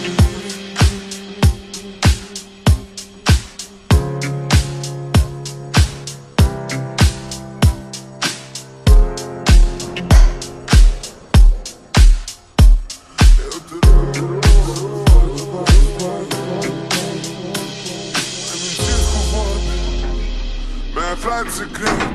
Mi-ai aflat secret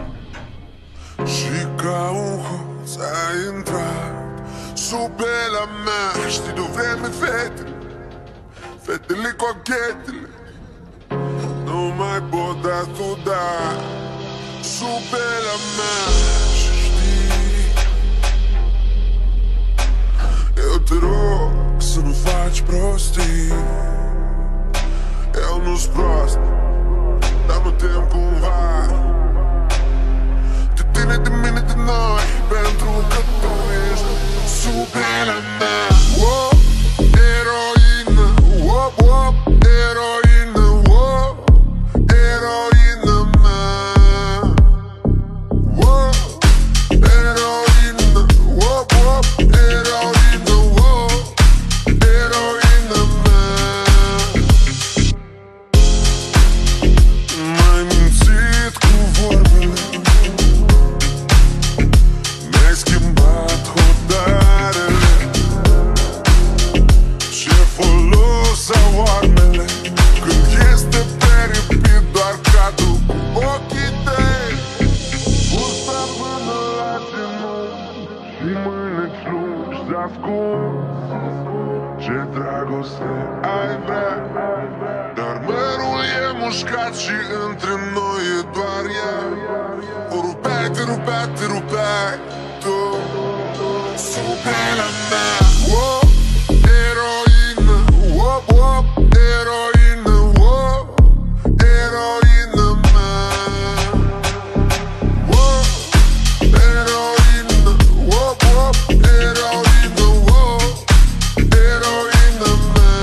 și ca un hoț ai intrat sub pielea mea. Știi de-o vreme fetele cochetele nu mai pot da sub pielea mea. Și știi, eu te rog să nu faci prostii. Eu nu-s prost, dar mă tem cumva de tine, de mine, de noi, pentru că tu ești sub pielea mea. Oh, eroină, oh, oh, eroină, oh, eroină mea. Oh, eroină, oh, oh, eroină, oh, eroină mea. M-ai mințit cu vorbele, mi-ai schimbat hotarele. Ce folos au armele când este peripit doar cadru cu ochii tăi. Bursa până la genunchi și mâini-ți lungi de ascuns. Ce dragoste ai vrea, dar mărul e mușcat și între noi e doar ea. O rupeai, te rupeai, te rupeai tu sub pielea mea. Oh, eroină, oh, oh, eroină, oh, eroină mea. Oh, eroină, oh, oh, eroină, oh, eroină mea.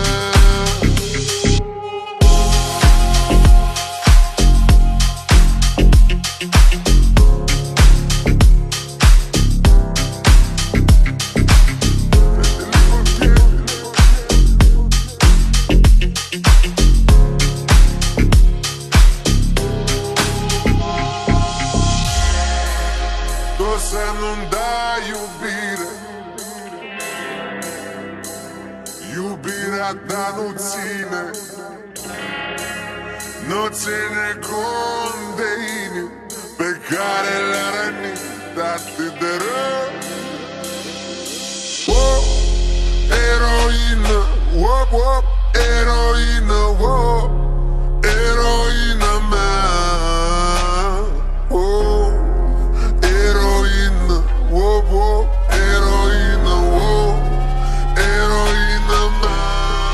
Tu să nu-mi dai iubire, iubirea ta nu ține, nu ține cont de inimi pe care le-a rănit atât de rău. Oh, eroină, oh, oh, eroină, oh, eroină mea. Oh, eroină, oh, oh, eroină, oh, eroină mea.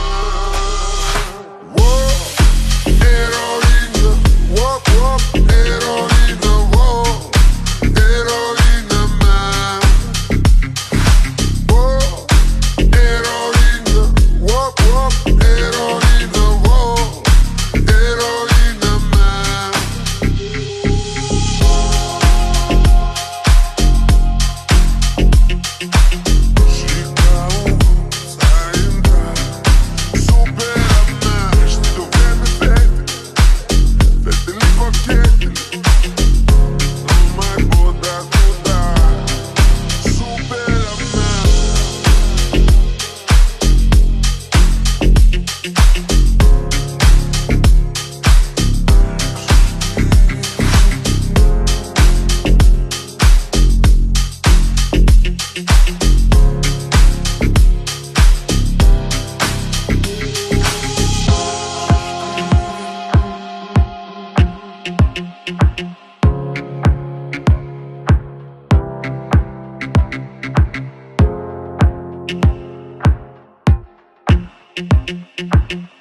Oh, eroină, oh, oh, eroină, oh, eroină mea. Oh, eroină, oh, oh, eroină, oh, eroină mea. Și ca un hoț ai intrat sub pielea mea. Știi de-o vreme fetele cochetele nu mai pot da sub pielea mea. Thank you.